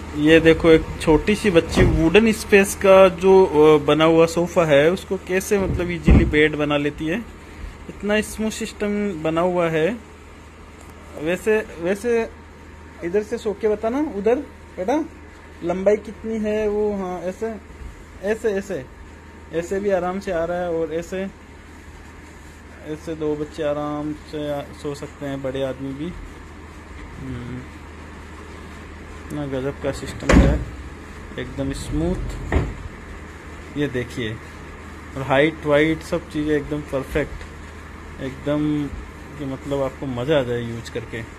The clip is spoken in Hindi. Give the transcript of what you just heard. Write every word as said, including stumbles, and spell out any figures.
ये देखो एक छोटी सी बच्ची वुडन स्पेस का जो बना हुआ सोफा है उसको कैसे मतलब इजीली बेड बना लेती है। इतना स्मूथ सिस्टम बना हुआ है। वैसे वैसे इधर से सो के बताना, उधर बेटा लंबाई कितनी है वो। हाँ ऐसे ऐसे ऐसे ऐसे भी आराम से आ रहा है, और ऐसे ऐसे दो बच्चे आराम से सो सकते हैं, बड़े आदमी भी। ना गजब का सिस्टम है, एकदम स्मूथ। ये देखिए, और हाइट वाइट सब चीज़ें एकदम परफेक्ट, एकदम कि मतलब आपको मज़ा आ जाए यूज करके।